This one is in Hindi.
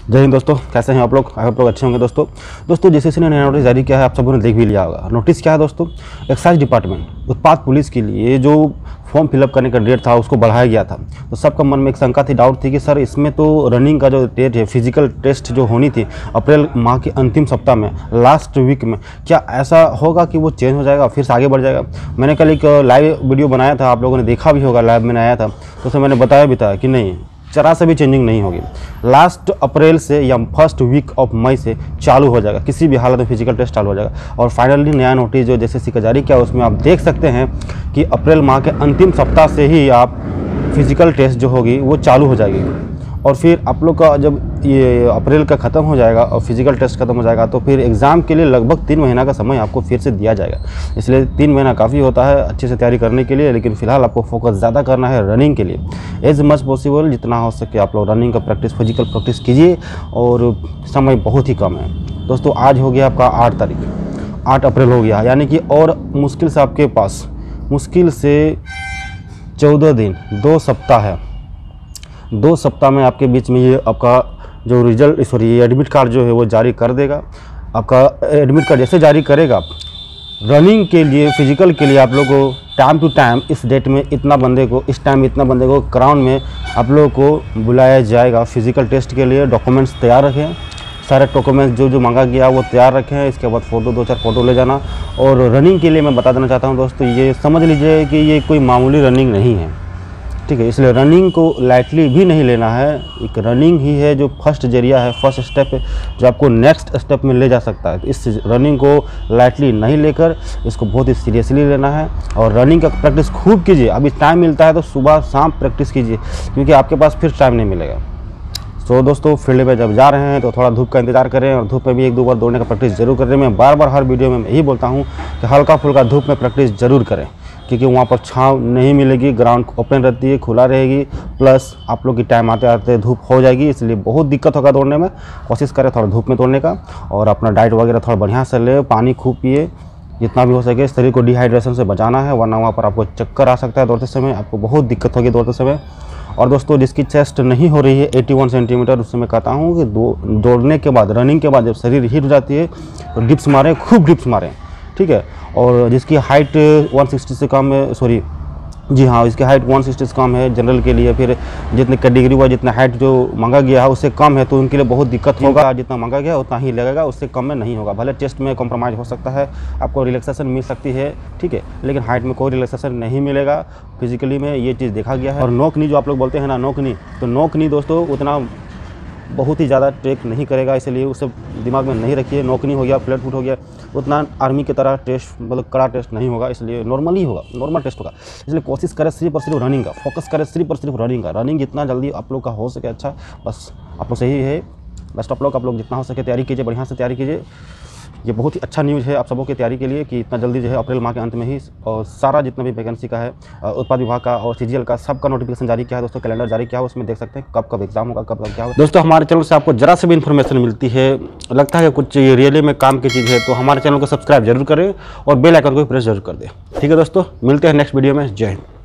जय हिंद दोस्तों, कैसे हैं आप लोग? आप लोग अच्छे होंगे। दोस्तों जेसीसी ने नया नोटिस जारी किया है, आप सबों ने देख भी लिया होगा। नोटिस क्या है दोस्तों? एक्साइज डिपार्टमेंट उत्पाद पुलिस के लिए जो फॉर्म फिलअप करने का डेट था उसको बढ़ाया गया था। तो सबका मन में एक शंका थी, डाउट थी कि सर इसमें तो रनिंग का जो डेट है, फिजिकल टेस्ट जो होनी थी अप्रैल माह के अंतिम सप्ताह में, लास्ट वीक में, क्या ऐसा होगा कि वो चेंज हो जाएगा, फिर से आगे बढ़ जाएगा? मैंने कल एक लाइव वीडियो बनाया था, आप लोगों ने देखा भी होगा, लाइव मैंने आया था, तो उसमें मैंने बताया भी था कि नहीं, जरा से भी चेंजिंग नहीं होगी। लास्ट अप्रैल से या फर्स्ट वीक ऑफ मई से चालू हो जाएगा, किसी भी हालत में फिजिकल टेस्ट चालू हो जाएगा। और फाइनली नया नोटिस जो जेसीसी का जारी किया उसमें आप देख सकते हैं कि अप्रैल माह के अंतिम सप्ताह से ही आप फिजिकल टेस्ट जो होगी वो चालू हो जाएगी। और फिर आप लोग का जब ये अप्रैल का ख़त्म हो जाएगा और फिजिकल टेस्ट खत्म हो जाएगा तो फिर एग्ज़ाम के लिए लगभग 3 महीना का समय आपको फिर से दिया जाएगा। इसलिए 3 महीना काफ़ी होता है अच्छे से तैयारी करने के लिए, लेकिन फ़िलहाल आपको फोकस ज़्यादा करना है रनिंग के लिए। एज मच पॉसिबल जितना हो सके आप लोग रनिंग का प्रैक्टिस, फिजिकल प्रैक्टिस कीजिए, और समय बहुत ही कम है दोस्तों। आज हो गया आपका 8 तारीख, 8 अप्रैल हो गया, यानी कि और मुश्किल से आपके पास मुश्किल से 14 दिन, 2 सप्ताह है। 2 सप्ताह में आपके बीच में ये आपका जो रिजल्ट ये एडमिट कार्ड जो है वो जारी कर देगा। आपका एडमिट कार्ड जैसे जारी करेगा, रनिंग के लिए, फिजिकल के लिए आप लोगों को टाइम टू टाइम इस डेट में इतना बंदे को, इस टाइम इतना बंदे को ग्राउंड में आप लोगों को बुलाया जाएगा फिजिकल टेस्ट के लिए। डॉक्यूमेंट्स तैयार रखें, सारे डॉक्यूमेंट्स जो मांगा गया वो तैयार रखें। इसके बाद फ़ोटो 2-4 फ़ोटो ले जाना। और रनिंग के लिए मैं बता देना चाहता हूँ दोस्तों, ये समझ लीजिए कि ये कोई मामूली रनिंग नहीं है, ठीक है। इसलिए रनिंग को लाइटली भी नहीं लेना है। एक रनिंग ही है जो फर्स्ट जरिया है, फर्स्ट स्टेप है जो आपको नेक्स्ट स्टेप में ले जा सकता है। इस रनिंग को लाइटली नहीं लेकर इसको बहुत ही सीरियसली लेना है। और रनिंग का प्रैक्टिस खूब कीजिए। अभी टाइम मिलता है तो सुबह शाम प्रैक्टिस कीजिए, क्योंकि आपके पास फिर टाइम नहीं मिलेगा। तो दोस्तों फील्ड में जब जा रहे हैं तो थोड़ा धूप का इंतजार करें, और धूप में भी 1-2 बार दौड़ने का प्रैक्टिस जरूर करें। मैं बार हर वीडियो में यही बोलता हूँ कि हल्का फुल्का धूप में प्रैक्टिस जरूर करें, क्योंकि वहाँ पर छाँव नहीं मिलेगी, ग्राउंड ओपन रहती है, खुला रहेगी, प्लस आप लोग की टाइम आते आते धूप हो जाएगी, इसलिए बहुत दिक्कत होगा दौड़ने में। कोशिश करें थोड़ा धूप में दौड़ने का, और अपना डाइट वगैरह थोड़ा बढ़िया से ले, पानी खूब पिए, जितना भी हो सके। शरीर को डिहाइड्रेशन से बचाना है, वरना वहाँ पर आपको चक्कर आ सकता है दौड़ते समय, आपको बहुत दिक्कत होगी दौड़ते समय। और दोस्तों जिसकी चेस्ट नहीं हो रही है 81 सेंटीमीटर, उससे मैं कहता हूँ कि दौड़ने के बाद, रनिंग के बाद जब शरीर हीट हो जाती है तो डिप्स मारें, खूब डिप्स मारें, ठीक है। और जिसकी हाइट 160 से कम है, सॉरी जी हाँ, इसकी हाइट 160 से कम है जनरल के लिए, फिर जितने कैटेगरी हुआ, जितना हाइट जो मांगा गया है उससे कम है तो उनके लिए बहुत दिक्कत होगा। जितना मांगा गया उतना ही लगेगा, उससे कम में नहीं होगा। भले टेस्ट में कॉम्प्रोमाइज़ हो सकता है, आपको रिलैक्सेशन मिल सकती है, ठीक है, लेकिन हाइट में कोई रिलैक्सेशन नहीं मिलेगा। फिजिकली में ये चीज़ देखा गया है। और नोक नी जो आप लोग बोलते हैं ना, नोक नी, तो नोक नी दोस्तों उतना बहुत ही ज़्यादा ट्रेक नहीं करेगा, इसलिए उसे दिमाग में नहीं रखिए। नोकनी हो गया, फ्लैट फुट हो गया, उतना आर्मी की तरह टेस्ट, मतलब कड़ा टेस्ट नहीं होगा, इसलिए नॉर्मल ही होगा, नॉर्मल टेस्ट होगा। इसलिए कोशिश करें सिर्फ और सिर्फ रनिंग का, फोकस करें सिर्फ और सिर्फ रनिंग का। रनिंग जितना जल्दी आप लोग का हो सके अच्छा, बस आप लोग सही है। बेस्ट आप लोग जितना हो सके तैयारी कीजिए, बढ़िया से तैयारी कीजिए। ये बहुत ही अच्छा न्यूज़ है आप सबों की तैयारी के लिए कि इतना जल्दी जो है अप्रैल माह के अंत में ही और सारा जितना भी वैकेंसी का है, उत्पाद विभाग का और सीजीएल का, सबका नोटिफिकेशन जारी किया है दोस्तों। कैलेंडर जारी किया है, उसमें देख सकते हैं कब एग्जाम होगा, कब क्या होगा। दोस्तों हमारे चैनल से आपको जरा से भी इन्फॉर्मेशन मिलती है, लगता है कुछ ये रियली में काम की चीज़ है, तो हमारे चैनल को सब्सक्राइब जरूर करें और बेल आइकन को प्रेस जरूर कर दें, ठीक है दोस्तों। मिलते हैं नेक्स्ट वीडियो में। जय हिंद।